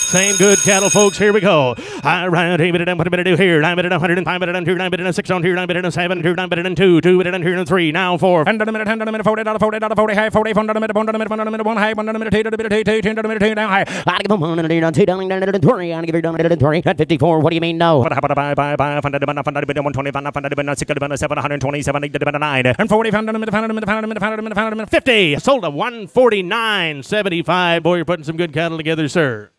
Same good cattle, folks. Here we go. All right, what am I going to do here? 9 minute, 105 minute, 2, 9 minute, 6 on here, 9 minute, 7, 2, 9 minute, 2, 2 minute, here, 3, now 4. 100 minute, 100 minute, 40, 40, 40, high, 40, 100 minute, 100 minute, 100 minute, 1 high, 100 minute, 2 minute, 2, 2 minute, 2 down high. I give them 100 minute, 2 down, 20. I give you 20 at 54. What do you mean no? What happened? Bye, 100 minute, 120, 100 minute, 60 minute, 727, 80 minute, 9, and 40, 100 minute, 100 minute, 100 minute, 100 minute, 100 minute, 50. Sold a 149.75. Boy, you're putting some good cattle together, sir.